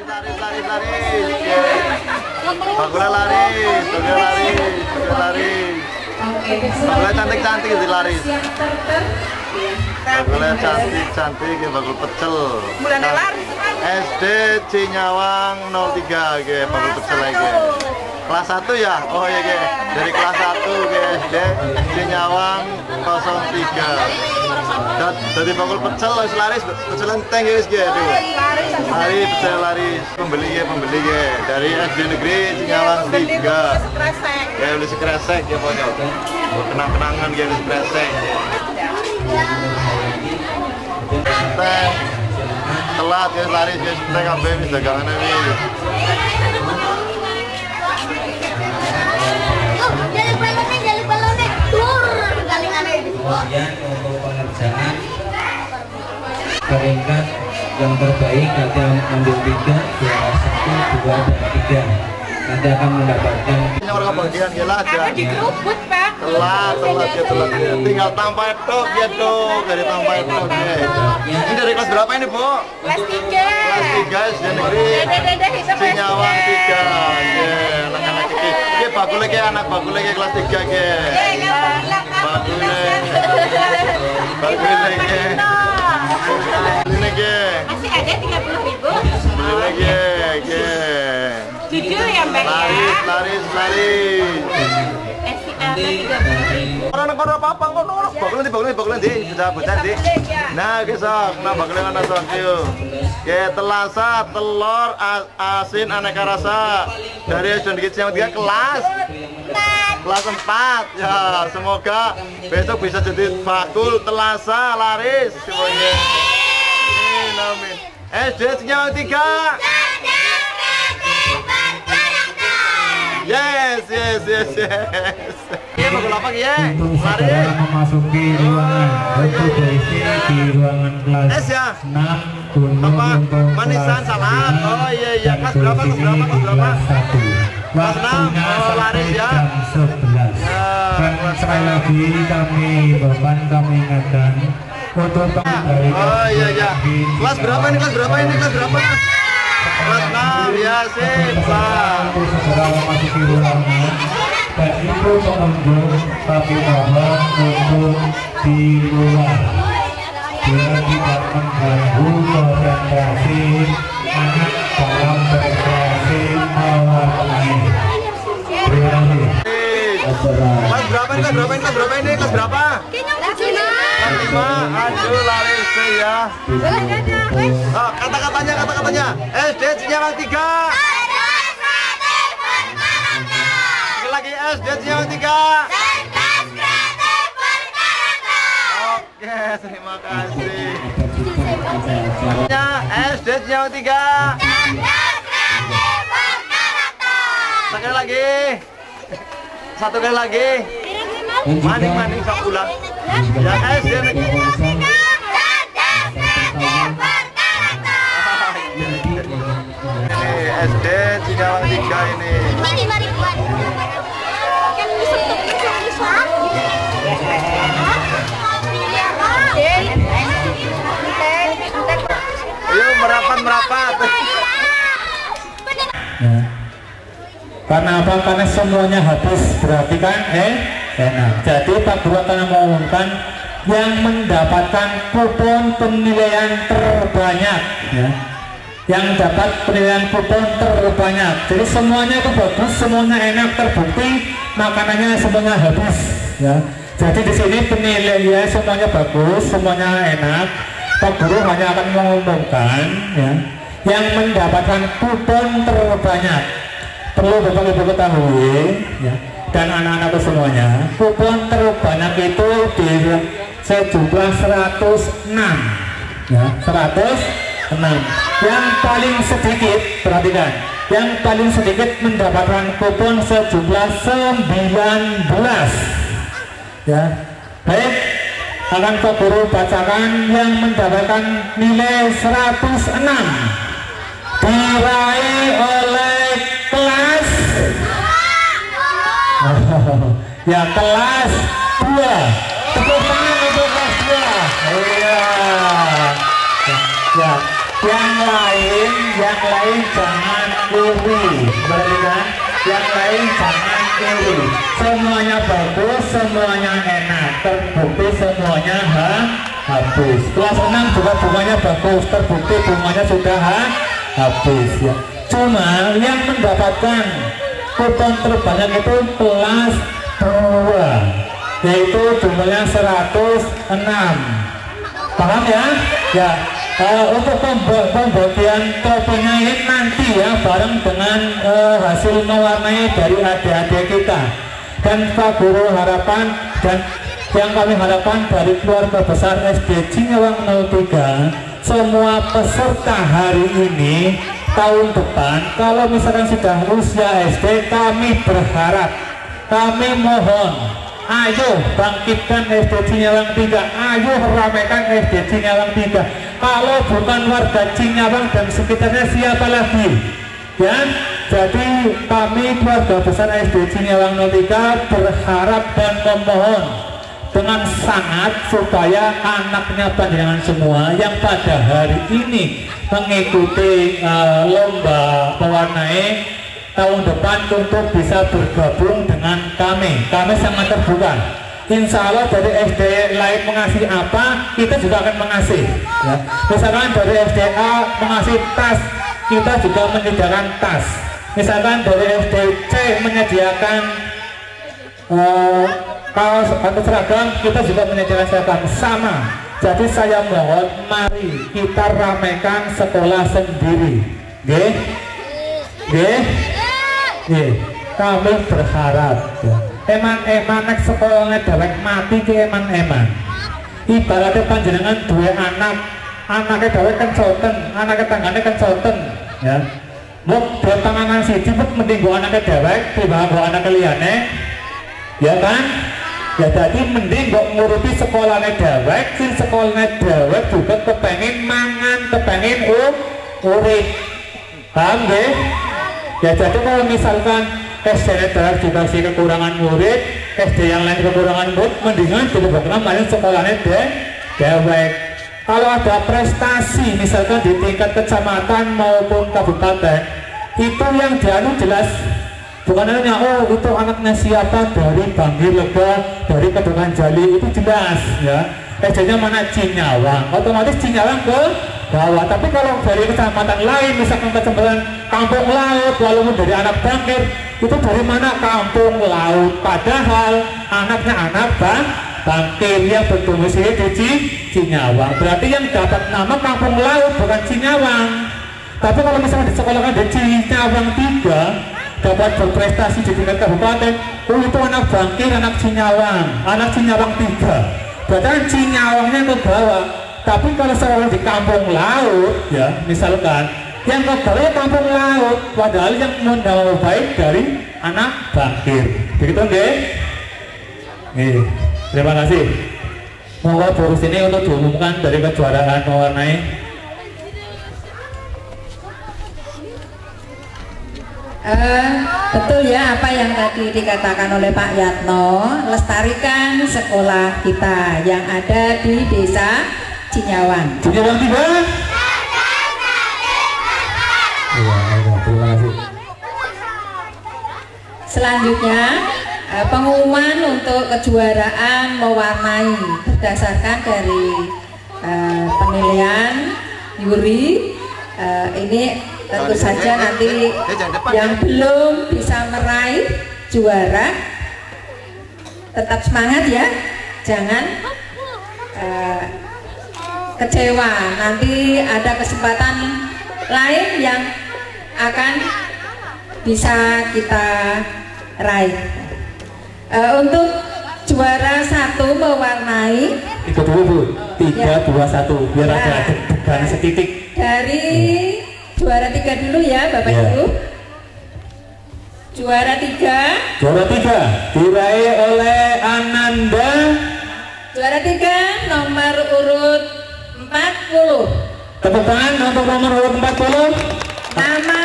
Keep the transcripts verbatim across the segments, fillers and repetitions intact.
laris, laris, laris. Bakulnya laris, bakulnya laris, bakulnya laris. Bakulnya cantik-cantik di laris. Bakulnya cantik-cantik ya bakul pecel. Mulanya laris. S D Cinyawang nol tiga ge bakul pecel lagi. Kelas satu ya? Oh iya ge. Dari kelas satu ke S D Cinyawang nol tiga. Dari bakul pecel wis laris, pecel enteng wis ge. Laris, pecel laris. Pembeli ge, pembeli ge. Dari S D Negeri Cinyawang tiga. Ya beli sekresek ya pokoknya. Kenang-kenangan ge beli sekresek. Enteng. Telat ya laris guys, enteng kabeh wis dagangan wis. Kemudian untuk pengerjaan peringkat yang terbaik nanti ambil tiga, juara satu, dua, dan tiga. Nanti akan mendapatkan. Ini orang bagian gila aja. Apa dikeruput pak? Telat, telat ya, telat ya. Tinggal tambah tok ya dong, dari tambah tok ya. Ini dari kelas berapa ini bu? Kelas tiga. Kelas tiga S D Negeri Cinyawang tiga. Ya, anak-anak ini. Ini bagus lagi anak bagus lagi kelas tiga ke. Bagus lagi. Bagus lagi. Ini lagi. Masih ada tiga puluh ribu. Ini lagi, ke. Jujur ya mbak ya. Laris, laris, laris. Orang orang apa apa kok orang bakul nanti bakul nanti bakul nanti bisa buat nanti. Nah kisah, nah bakul yang mana sok yuk. Ya telasa, telur, asin, aneka rasa dari S D Negeri Cinyawang tiga kelas kelas empat ya. Semoga besok bisa jadi bakul telasa laris semuanya. Amin amin. S D Cinyawang tiga. Yes, yes, yes, yes. Iya, bakul apa ya? Lari. Memasuki ruangan untuk diisi di ruangan kelas Es ya. enam gunung Apa? untuk Manisan salad. Oh iya iya. Kelas berapa? Kelas berapa? Kelas berapa? satu. Kelas enam. Oh laris ya. jam sebelas. Ya. Dan sekali lagi kami bapak kami ingatkan untuk dari Oh iya iya. Kelas berapa ini? Kelas berapa ini? Kelas berapa? Kelas enam ya sip. untuk segera memasuki ruangan dan itu pengunjung tapi mohon untuk di luar biar tidak mengganggu konsentrasi anak dalam berkreasi mewarnai. Terima kasih. Kelas berapa ini? Kelas berapa ini? Kelas berapa ini? Kelas berapa? Kelas lima. Aduh laris ya. Oh, kata-katanya kata-katanya. S D Cinyawang tiga. Lagi S D Cinyawang tiga. Oke, terima kasih. S D Cinyawang tiga. Sekali lagi. Satu kali lagi. Maning-maning sok pulang. Ya S D Negeri. Ini S D Cinyawang tiga ini. Ini lima ribuan. Kan bisa Ayo merapat merapat. Ya. Karena apa? Karena semuanya habis berarti kan eh enak. Jadi Pak Guru akan mengumumkan yang mendapatkan kupon penilaian terbanyak ya. Yang dapat penilaian kupon terbanyak. Jadi semuanya itu bagus, semuanya enak, terbukti makanannya semuanya habis ya. Jadi di sini penilaian semuanya bagus, semuanya enak. Pak Guru hanya akan mengumumkan ya yang mendapatkan kupon terbanyak. Perlu Bapak Ibu ketahui ya, dan anak-anakku semuanya, kupon terbanyak itu di sejumlah seratus enam ya, seratus enam. Yang paling sedikit, perhatikan, yang paling sedikit mendapatkan kupon sejumlah sembilan belas ya. Baik, akan Pak Guru bacakan yang mendapatkan nilai seratus enam diraih oleh kelas ya kelas dua. Tepuk tangan untuk kelas dua. Iya ya, yang lain yang lain jangan iri, perhatikan, yang lain jangan iri. Semuanya bagus, semuanya enak, terbukti semuanya ha, habis. Kelas enam juga bunganya bagus, terbukti bunganya sudah ha, habis ya. Cuma yang mendapatkan kupon terbanyak itu kelas dua, yaitu jumlahnya seratus enam. Paham ya? Ya. Uh, untuk pembagian tokonya ini nanti ya bareng dengan uh, hasil mewarnai dari adik-adik kita. Dan Pak Guru harapan dan yang kami harapkan dari keluarga besar S D Cinyawang nol tiga, semua peserta hari ini tahun depan kalau misalkan sudah usia S D, kami berharap, kami mohon, ayo bangkitkan S D Cinyawang tiga, ayo ramaikan S D Cinyawang tiga. Kalau bukan warga Cinyawang dan sekitarnya siapa lagi? Ya, jadi kami keluarga besar S D Cinyawang nol tiga berharap dan memohon dengan sangat supaya anaknya panjenengan semua yang pada hari ini mengikuti uh, lomba pewarnai tahun depan untuk bisa bergabung dengan kami. Kami sangat terbuka. Insya Allah dari S D lain mengasih apa, kita juga akan mengasih ya. Misalkan dari S D A mengasih tas, kita juga menyediakan tas. Misalkan dari S D C menyediakan uh, kaos atau seragam, kita juga menyediakan seragam sama. Jadi saya mohon, mari kita ramaikan sekolah sendiri. Oke? Oke? Oke. Kami berharap ya. Eman-eman nek sekolahnya dewek mati ke eman-eman. Ibaratnya panjenengan dua anak, anaknya dewek kan soten, anaknya tangannya kan soten ya. Muk dua tanganan siji muk mending gua anaknya dewek tiba gua anaknya liyane. Ya kan? Ya jadi mending gua nguruti sekolahnya dewek, sing sekolahnya dewek juga kepengen mangan, kepengen uh, urip. Paham nggih? Ya jadi kalau misalkan S D dalam dikasih kekurangan murid, S D yang lain kekurangan murid, mendingan dibuatkan main sekolahnya de dewek. Kalau ada prestasi misalkan di tingkat kecamatan maupun kabupaten, itu yang dianu jelas, bukan hanya oh itu anaknya siapa dari Bangil Lega, dari Kedungan Jali, itu jelas ya. S D-nya mana Cinyawang, otomatis Cinyawang ke bawah. Tapi kalau dari kecamatan lain, misalkan kecamatan Kampung Laut, walaupun dari anak Bangkir, itu dari mana Kampung Laut, padahal anaknya anak bang Bangkir yang berdomisili di Cinyawang. Berarti yang dapat nama Kampung Laut bukan Cinyawang. Tapi kalau misalnya disekolahkan di Cinyawang tiga, dapat berprestasi di tingkat kabupaten, oh itu anak Bangkir, anak Cinyawang, anak Cinyawang tiga. Berarti kan Cinyawangnya ke bawah. Tapi kalau sekolah di Kampung Laut, ya misalkan yang ke bawah Kampung Laut, padahal yang mendapat baik dari anak Bangkir. Begitu nggih? Nih, terima kasih. Monggo terus ini untuk diumumkan dari kejuaraan mewarnai. Uh, betul ya apa yang tadi dikatakan oleh Pak Yatno, lestarikan sekolah kita yang ada di desa Cinyawang. Cinyawang tiga. Iya, terima kasih. Selanjutnya uh, pengumuman untuk kejuaraan mewarnai berdasarkan dari uh, penilaian juri. Uh, ini tentu saja nanti yang belum bisa meraih juara tetap semangat ya, jangan uh, kecewa. Nanti ada kesempatan lain yang akan bisa kita raih. Uh, untuk juara satu mewarnai itu dulu Bu, tiga dua satu biar ya, ada deg-degan setitik dari juara tiga dulu ya Bapak ya. Ibu. Juara tiga juara tiga diraih oleh Ananda. Juara tiga nomor urut empat puluh. Tepuk tangan untuk nomor urut empat puluh. Nama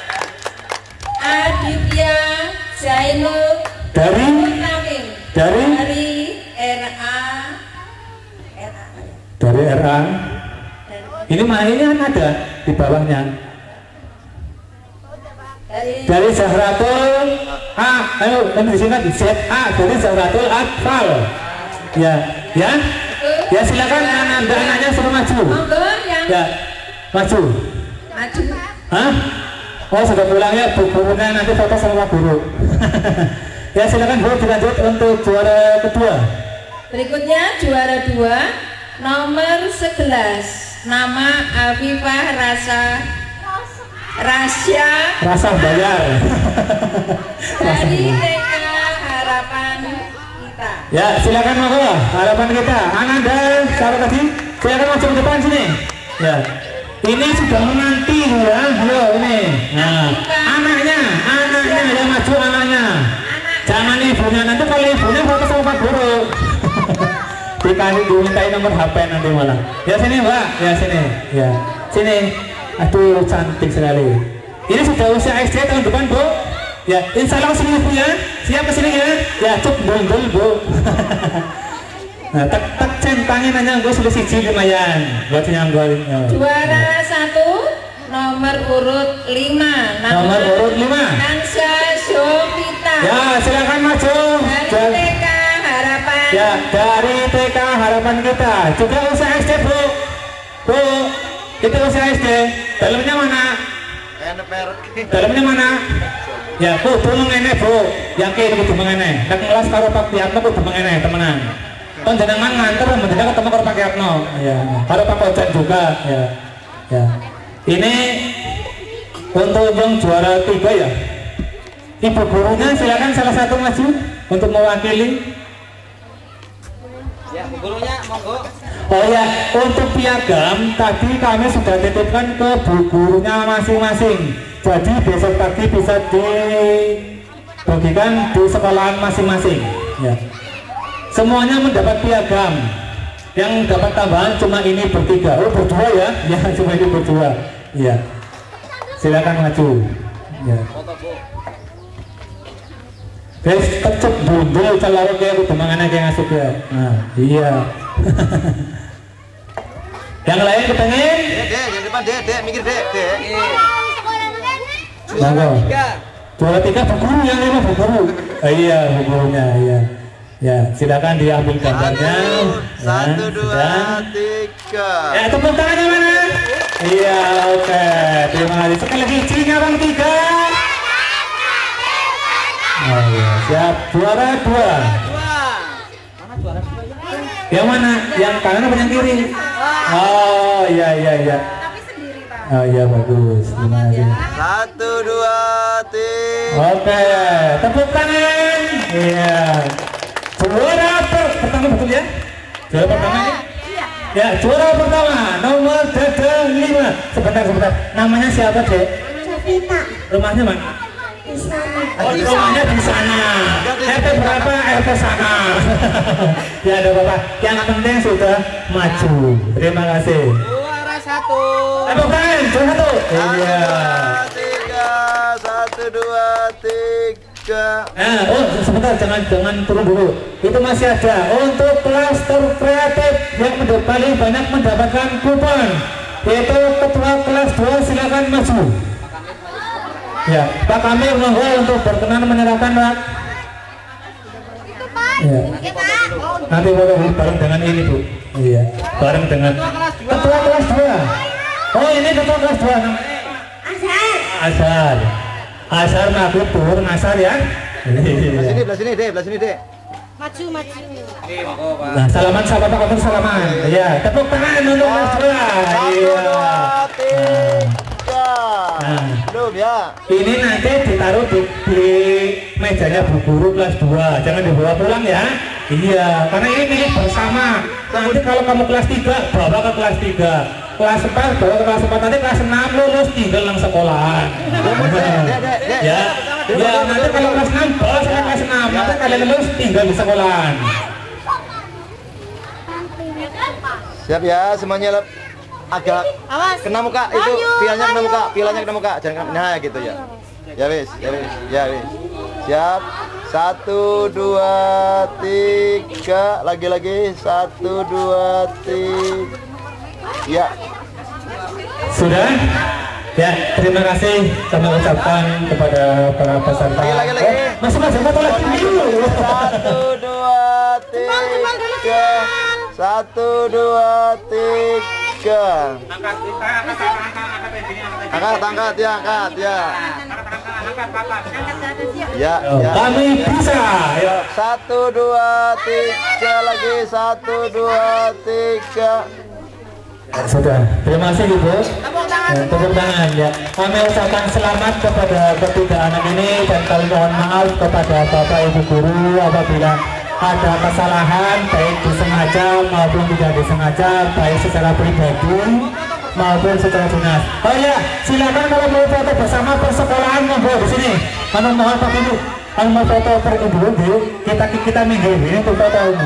Aditya Zainul dari Purnamil. dari dari R A R A dari R A. Ini mainnya ada di bawahnya. Dari Zahratul A, ayo kami disingkat Z A dari Zahratul Atfal. Ya, ya, ya silakan anak anaknya suruh maju. Ya, maju. Maju. Hah? Oh sudah pulang ya, bu gurunya nanti foto sama guru. Ya silakan Bu dilanjut untuk juara kedua. Berikutnya juara dua nomor sebelas, nama Afifah Rasa Rasya Rasa bayar. dari T K Harapan Kita. Ya silakan monggo harapan kita. Ananda siapa tadi? Silakan maju ke depan sini. Ya. Ini sudah menanti ya, yo ini. Nah, anaknya, anaknya yang maju anaknya. Jangan ibunya, nanti kalau ibunya foto sama Pak Guru. Dikasih dimintai nomor H P nanti malah. Ya sini Mbak, ya sini, ya sini. Aduh cantik sekali. Ini sudah usia S D tahun depan Bu. Ya, insya Allah sini Bu ya. Siap kesini ya. Ya cuk bundul Bu. Nah, tek tek centangin aja gue sudah siji lumayan. Buat nyanggoin. Juara satu nomor urut lima. Nomor urut lima. Ansya Syopita. Ya silakan maju. Dari T K Harapan. Ya dari T K Harapan Kita. Juga usia S D Bu. Bu, itu usia S D. Dalamnya mana? Dalamnya mana? Ya Bu, tolong ini Bu. Yakin Bu mengene. Nek ngelas karo Pak Yatno Bu mengene temenan. Kan jenengan nganter mendadak ketemu karo Pak Yatno. Ya, karo Pak Ojan juga. Ya. Ya. Ini untuk yang juara tiga ya. Ibu gurunya silakan salah satu maju untuk mewakili. Ya, gurunya monggo. Oh ya, untuk piagam tadi kami sudah titipkan ke bu gurunya masing-masing. Jadi besok pagi bisa dibagikan di sekolahan masing-masing. Ya. Semuanya mendapat piagam. Yang dapat tambahan cuma ini bertiga. Oh berdua ya? Ya cuma ini berdua. Ya. Silakan maju. Ya. Guys, tetep bundul celaro kayak aku demangannya kayak ngasuk ya. Nah, iya. Yang lain kepengen? Dek, dek, yang depan dek, dek, mikir dek, dek. Juara tiga. Juara tiga bu guru yang ini bu guru. Oh, iya bu gurunya, iya. Ya, silakan diambil gambarnya. Satu, Ya, dua, sedang. tiga. Ya, tepuk tangannya mana? Iya, oke. Terima kasih. Sekali lagi, cinya bang tiga. Oh, iya. Siap, juara dua. Yang mana? Yang kanan apa yang kiri? Oh, iya, iya, iya. Oh, iya, bagus. Terima kasih. Satu, dua, tiga. Oke, tepuk tangan. Iya. Juara per- pertama betul ya? Juara pertama ini? Ya, juara pertama nomor dada lima. Sebentar, sebentar. Namanya siapa, Dek? Sofita. Rumahnya mana? Di sana. Oh, rumahnya di sana. R T berapa? R T sana. Ya, ada Bapak. Yang penting sudah maju. Terima kasih. Juara satu. Tepuk tangan, juara satu. Iya. Tiga, satu, dua, tiga. Nah, oh sebentar, jangan jangan turun dulu. Itu masih ada untuk kelas terkreatif yang mendap- paling banyak mendapatkan kupon, yaitu ketua kelas dua. Silakan maju. Ya, Pak Kamil monggo untuk berkenan menyerahkan Pak. Ya. Nanti boleh bareng dengan ini Bu. Iya, bareng dengan ketua kelas dua. Oh ini ketua kelas dua namanya Asal. Asar. Asar makhluk turun asar ya. Belah sini, belah sini, dek, belah sini, dek. Maju, maju. Oke, monggo, Pak. Nah, salaman sahabat Pak Kotor salaman. Iya, tepuk tangan untuk kelas dua. Satu, Iya. dua, tiga. Nah. Belum ya? Ini nanti ditaruh di, di mejanya bu guru kelas dua. Jangan dibawa pulang ya. Iya, karena ini milik bersama. Nanti kalau kamu kelas tiga, bawa ke kelas tiga. Kelas empat, bawa ke kelas empat. Nanti kelas enam lulus tinggal nang sekolahan. Ya, ya nanti kalau kelas enam bawa sampai kelas enam. Nanti kalian lulus tinggal di sekolahan. Siap ya, semuanya lep. Agak Awas. kena muka itu, Maju, pilanya kena maju. muka, pilanya kena muka, jangan nah gitu ya. Ya wis, ya wis, ya wis. Siap. Satu, dua, tiga. Lagi-lagi. Satu, dua, tiga. Ya. Sudah? Ya, terima kasih kami ucapkan kepada para peserta. Lagi, lagi, lagi. Eh, masih masih foto lagi dulu. Satu, dua, tiga. Satu, dua, tiga. Angkat, angkat, angkat, angkat, angkat, Angkat, angkat, ya, angkat, ya. Ya, ya. Kami bisa. Ya. Satu, dua, tiga lagi. Satu, dua, tiga. Sudah, terima kasih Ibu. Ya, tepuk tangan ya. Kami ucapkan selamat kepada ketiga anak ini dan kami mohon maaf kepada Bapak Ibu guru apabila ada kesalahan baik disengaja maupun tidak disengaja, baik secara pribadi maupun secara dinas. Oh ya, silakan kalau mau foto bersama persekolahan monggo di sini. Kami mohon Pak Ibu, kami mau foto per ibu kita kita minggu ini untuk foto ini.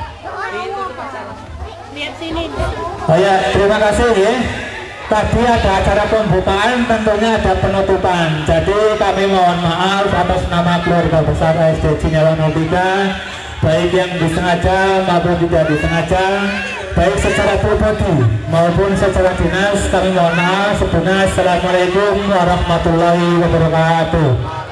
Lihat sini. Oh ya, terima kasih ya. Tadi ada acara pembukaan, tentunya ada penutupan. Jadi kami mohon maaf atas nama keluarga besar S D Cinyawa nol tiga, baik yang disengaja maupun tidak disengaja, baik secara pribadi maupun secara dinas. Kami mohon maaf. Sebenarnya Assalamualaikum warahmatullahi wabarakatuh.